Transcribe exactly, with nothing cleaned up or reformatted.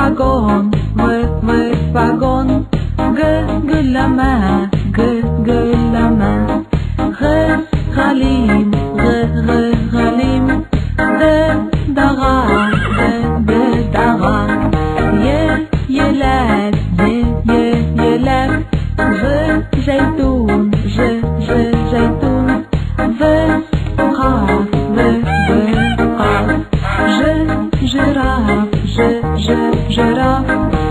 vagon, v, v, vagon. G, gâlămea, g, gâlămea. G, ghalim, g, g, ghalim. D, dara, d, d, dara. Ye, yelek, ye, ye, yelek. J, jeytun, j, j, jeytun. V, qaf, v, v, qaf. J, giraffe, j, j, girafe.